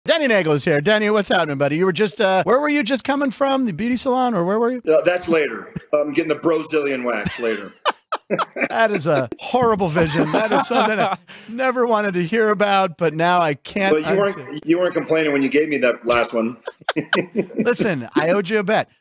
Denny Neagle is here. Denny, what's happening, buddy? You were just, where were you just coming from? The beauty salon, or where were you? That's later. I'm getting the BROZILIan wax later. That is a horrible vision. That is something I never wanted to hear about, but now I can't. But you weren't complaining when you gave me that last one. Listen, I owed you a bet.